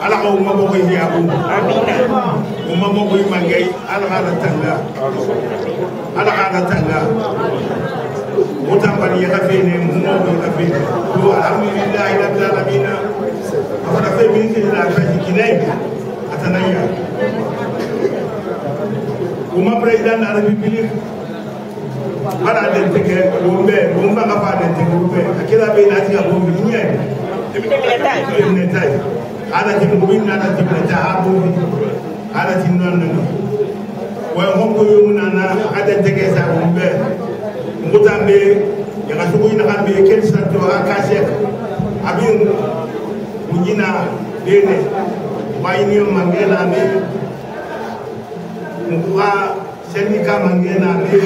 ala ko ma boko hiabu amina umma boko mangai ala ala tanga mutambani ya kafene mungo ya kafene to alhamdulillah rabbil alamin afara fe min la faji kinai atanaya umma president de la république para de teke umba kafa de teke umbe akira be na tiga bombi nyai netai ada timu bubin na timu ta habu ada timu nan wa hongo yumuna ada teke sa umbe mutambe ya kasubu ina kambe kensa to akashe abin mujina dene bayini mangena me muka sendika mangena me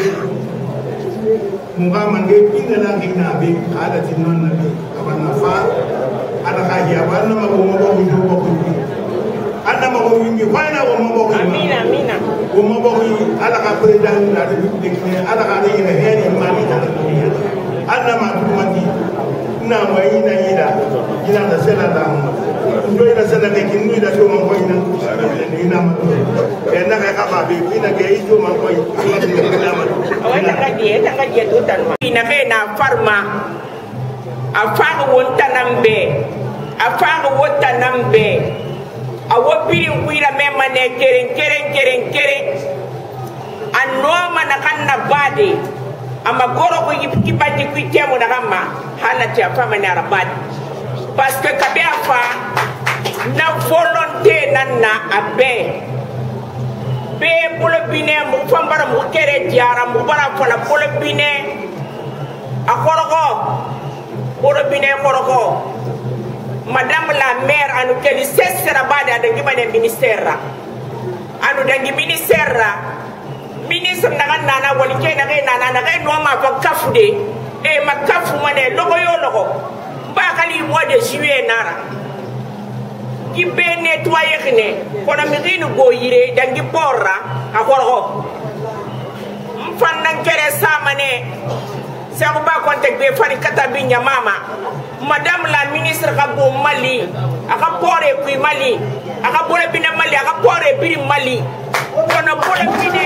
muka mange pinela kina be ada tinon nabi abana fa ada kaji abana magomo ko ada magomo wingi faina wo magomo amina wo magomo ala ka president na de dikne ala ka ni ne heri mali ta ada ma tumati na mai na ina da sela da ndo ina sela ke kinu da to man ko ina ma na ka ba be ina ke ito man ko ina ma awata ka die to tan ma ina be na farma afaga wonta nambe afaga wonta nambe awopiri wira mema ne keren anoma na kanna bade ama goro ko yipibati kwitemo na kama halati afama na rabadi parce que kabe afa na volonté nanna abe be bolo bine mu fambara mu kere diara mu bara fala bolo bine akoroko bolo bine koroko madame la maire anu keli sesera bade adangi bane ministère anu dangi ministère ministre nana wali ke nana no ma fa kafude e ma kafu mane logo yo logo ba kali mois de juillet nara ki be nettoyer ne kona mi rinu go yire dangi porra akorgo mfanna kere samane se ko ba kontek be fari kata bi mama madame la ministre ka bo Mali aka pore ku Mali aka bole bina Mali aka pore bi Mali kono bole bine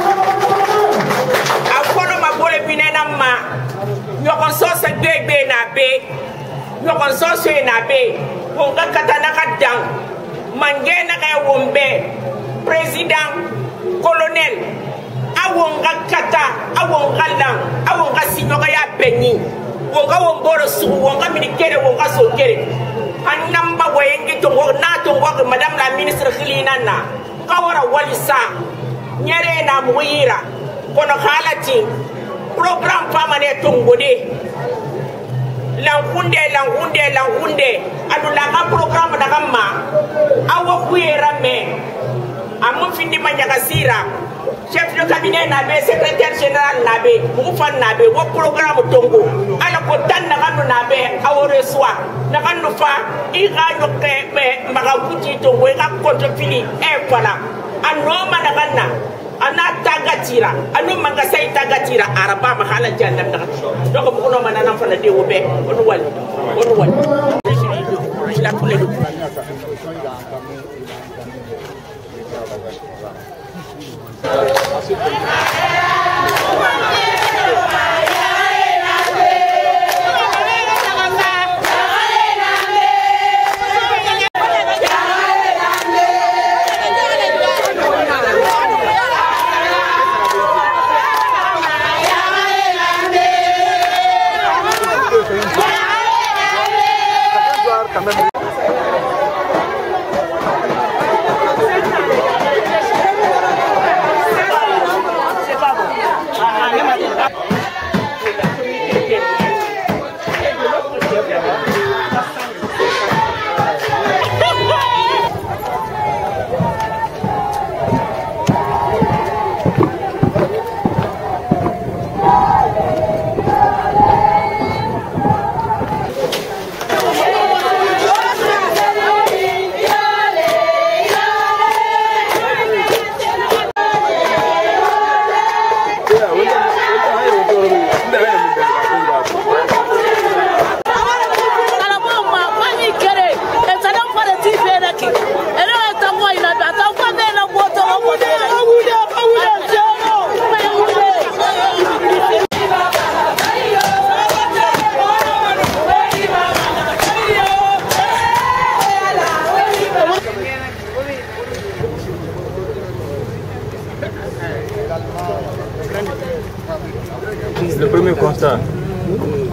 akono ma bole bine na ma nyokon so se bebe na be nyokon so se na be ko ka kata na ka dang mangena ka wombe président colonel awonga kata awonga lang awonga sinyoka ya beni wonga womboro su wonga minikere wonga sokere annamba wayengi to na to wa madame la ministre khilina na kawara walisa nyere na muira kono halati programme famane tongode langunde adu la programme na kama awo kuyera me amu findi manyagasira chef de cabinet na be secrétaire général na be mufan na be wo programme tongo ala ko tan na kanu na be awore soir na kanu fa i ga yoke be maga kuti to we ga konto fili e fala anoma na kanna ana tagatira anu manga sai tagatira araba mahala jannam na donc bu no manana fala de wo be onu wal la tous les deux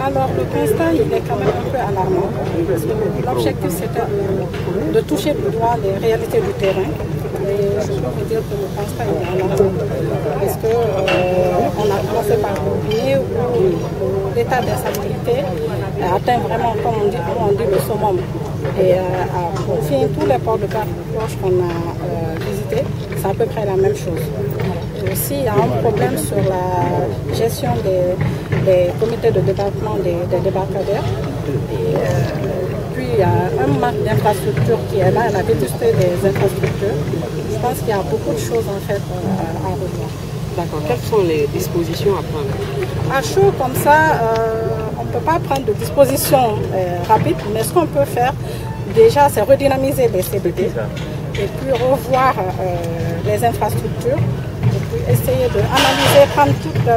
Alors le constat il est quand même un peu alarmant. L'objectif c'était de toucher du doigt les réalités du terrain. Et je peux vous dire que le constat est alarmant. Parce qu'on a commencé par oublier où l'état d'insalubrité atteint vraiment, comme on dit le summum. Et pour finir, tous les ports de Carthage qu'on a visités, c'est à peu près la même chose. Et aussi, il y a un problème sur la gestion des comités de débarquement des débarcadères. Et puis, il y a un manque d'infrastructure qui est là, la vétusté des infrastructures. Je pense qu'il y a beaucoup de choses en fait à revoir. D'accord. Quelles sont les dispositions à prendre? À chaud comme ça, on ne peut pas prendre de dispositions rapides, mais ce qu'on peut faire déjà, c'est redynamiser les CDD et puis revoir les infrastructures et puis essayer d'analyser, prendre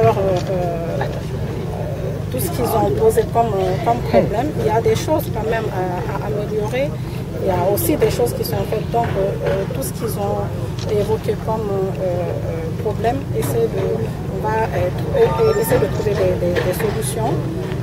tout ce qu'ils ont posé comme problème. Il y a des choses quand même à améliorer. Il y a aussi des choses qui sont faites, donc tout ce qu'ils ont évoqué comme problème, on va essayer de trouver des solutions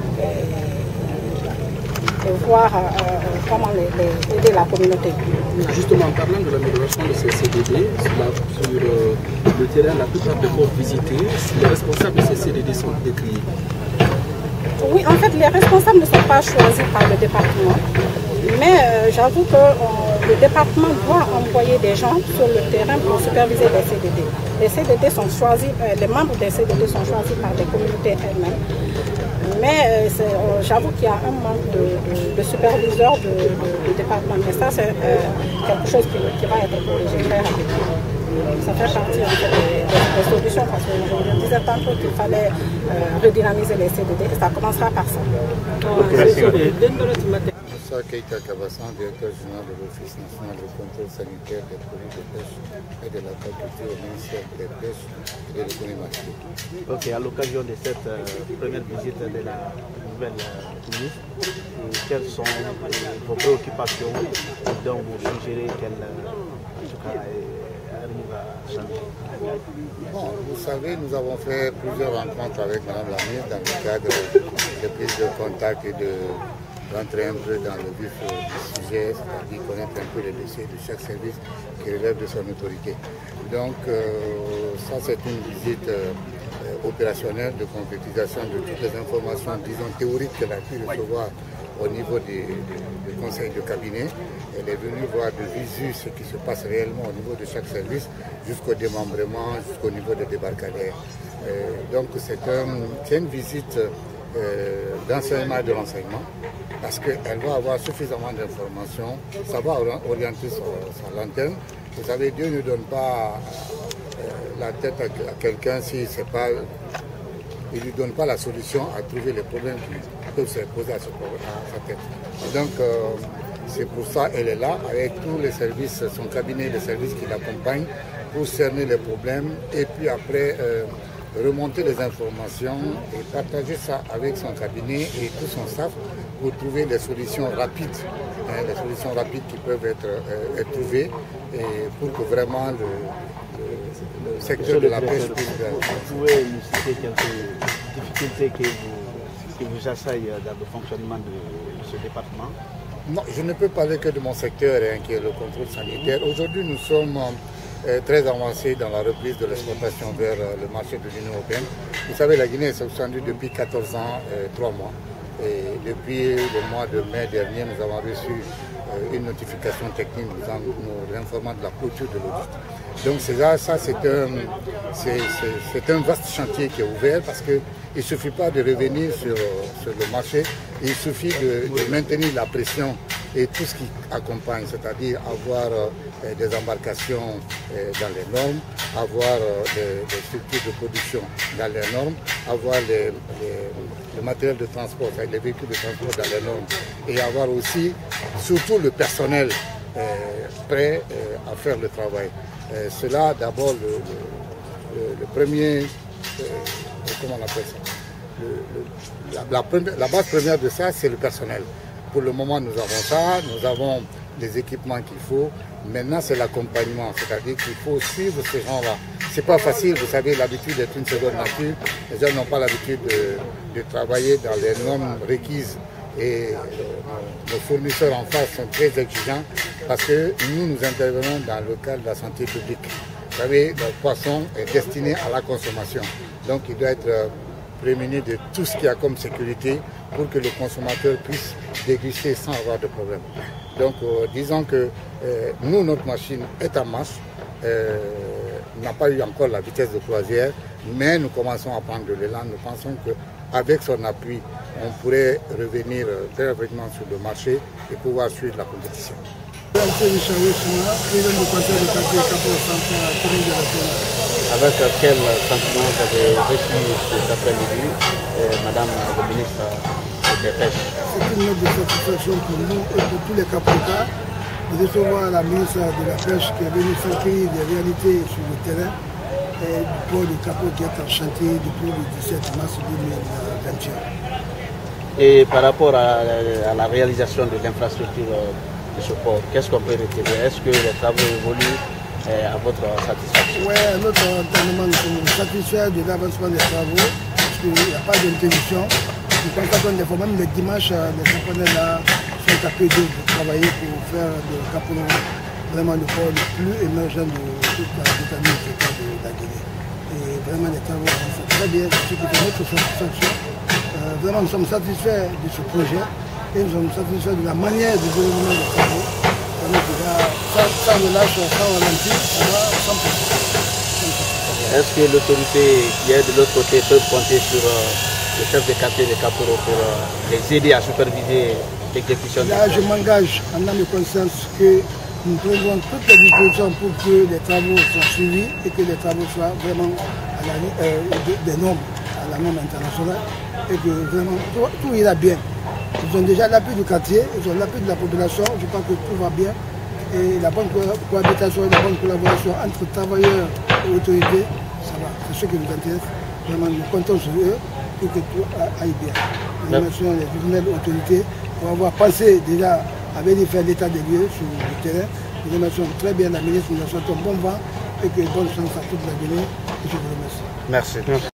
et voir comment aider la communauté. Justement, en parlant de l'amélioration de ces CDD, sur le terrain, la plupart des corps visités, les responsables de ces CDD sont décriés. Oui, en fait, les responsables ne sont pas choisis par le département. Mais j'avoue que le département doit envoyer des gens sur le terrain pour superviser les CDD. Les CDD sont choisis, les membres des CDD sont choisis par les communautés elles-mêmes. Mais j'avoue qu'il y a un manque de superviseurs du département. Mais ça, c'est quelque chose qui va être corrigé très rapidement. Ça fait partie en fait, des solutions parce que je disais tantôt qu'il fallait redynamiser les CDD et ça commencera par ça. Moussa Keïta Kabassan, directeur général de l'Office national de contrôle sanitaire des produits de pêche et de l'aquaculture au ministère des Pêches et de l'économie maritime. Ok, à l'occasion de cette première visite de la nouvelle ministre, quelles sont vos préoccupations dont vous suggérez qu'elle arrive à changer? Bon, vous savez, nous avons fait plusieurs rencontres avec Mme la ministre dans le cadre de prise de contact et d'entrer un peu dans le vif du sujet, c'est-à-dire connaître un peu les dossiers de chaque service qui relève de son autorité. Donc ça c'est une visite opérationnelle de concrétisation de toutes les informations, disons théoriques qu'elle a pu recevoir au niveau du conseil de cabinet. Elle est venue voir de visu ce qui se passe réellement au niveau de chaque service, jusqu'au démembrement, jusqu'au niveau des débarcadères. Donc c'est une visite d'enseignement et de renseignement, parce qu'elle va avoir suffisamment d'informations, ça va orienter sa lanterne. Vous savez, Dieu ne donne pas la tête à quelqu'un si c'est pas... Il ne lui donne pas la solution à trouver les problèmes qui peuvent se poser à sa tête. Et donc, c'est pour ça qu'elle est là, avec tous les services, son cabinet, les services qui l'accompagnent, pour cerner les problèmes et puis après remonter les informations et partager ça avec son cabinet et tout son staff pour trouver des solutions rapides, les solutions rapides qui peuvent être trouvées et pour que vraiment le secteur de la pêche puisse... Vous pouvez nous citer quelques difficultés qui vous assaillent dans le fonctionnement de ce département? Non, je ne peux parler que de mon secteur, qui est le contrôle sanitaire. Aujourd'hui, nous sommes très avancés dans la reprise de l'exportation vers le marché de l'Union européenne. Vous savez, la Guinée est suspendue depuis 14 ans, 3 mois. Et depuis le mois de mai dernier, nous avons reçu une notification technique nous informant de la clôture de l'audit. Donc ça c'est un vaste chantier qui est ouvert parce qu'il ne suffit pas de revenir sur le marché, il suffit de maintenir la pression et tout ce qui accompagne, c'est-à-dire avoir des embarcations dans les normes, avoir des structures de production dans les normes, avoir le matériel de transport, les véhicules de transport dans les normes et avoir aussi, surtout le personnel prêt à faire le travail. Cela, d'abord, le premier, comment on appelle ça, la base première de ça, c'est le personnel. Pour le moment, nous avons ça, nous avons les équipements qu'il faut. Maintenant, c'est l'accompagnement, c'est-à-dire qu'il faut suivre ces gens-là. C'est pas facile, vous savez, l'habitude est une seconde nature. Les gens n'ont pas l'habitude de travailler dans les normes requises. Et nos fournisseurs en face sont très exigeants parce que nous intervenons dans le cadre de la santé publique. Vous savez, le poisson est destiné à la consommation. Donc il doit être prémuni de tout ce qu'il y a comme sécurité pour que le consommateur puisse déguster sans avoir de problème. Donc disons que nous, notre machine est en marche. N'a pas eu encore la vitesse de croisière, mais nous commençons à prendre de l'élan. Nous pensons qu'avec son appui, on pourrait revenir très rapidement sur le marché et pouvoir suivre la compétition. Avec quel sentiment vous avez reçu cet après-midi, Madame la ministre des Pêches? C'est une note de satisfaction pour nous et pour tous les capotas de recevoir la ministre de la Pêche qui est venue s'accueillir des réalités sur le terrain et du port de Capot qui est en chantier depuis le 17 mars 2021. Et par rapport à la réalisation de l'infrastructure de ce port, qu'est-ce qu'on peut retirer? Est-ce que les travaux évoluent à votre satisfaction? Oui, à notre entendement, nous sommes satisfaits de l'avancement des travaux parce qu'il n'y a pas d'interruption. Nous constatons des fois même le dimanche, les japonais là sont à pied de travailler pour faire de Capon vraiment le port le plus émergent de toute la Britannie de la Guinée. Et vraiment les travaux avancent très bien, ce qui fait notre satisfaction. Vraiment nous sommes satisfaits de ce projet et nous sommes satisfaits de la manière de déroulement des travaux. Ça relâche, ça ralentit, ça va 100%. Est-ce que l'autorité qui est de l'autre côté peut compter sur le chef de quartier de Kaporo pour les aider à superviser l'exécution? Là, je m'engage en âme et conscience que nous prenons toutes les dispositions pour que les travaux soient suivis et que les travaux soient vraiment à des normes, à la norme internationale et que vraiment tout ira bien. Ils ont déjà l'appui du quartier, ils ont l'appui de la population, je crois que tout va bien. Et la bonne cohabitation et la bonne collaboration entre travailleurs et autorités, ça va. C'est ce qui nous intéresse. Vraiment, nous comptons sur eux pour que tout aille bien. Nous remercions les nouvelles autorités pour avoir pensé déjà à venir faire l'état des lieux sur le terrain. Nous remercions très bien la ministre, nous souhaitons bon vent et que bonne chance à toute la Guinée. Et je vous remercie. Merci.